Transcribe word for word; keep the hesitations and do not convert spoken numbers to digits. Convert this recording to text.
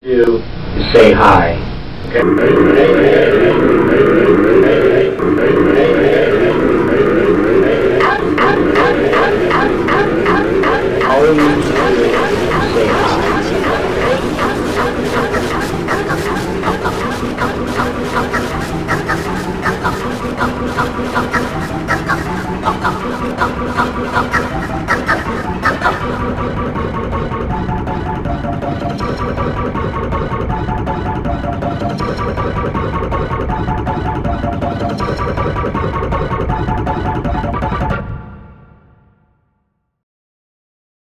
do is say hi. Okay. All you need to do is say hi.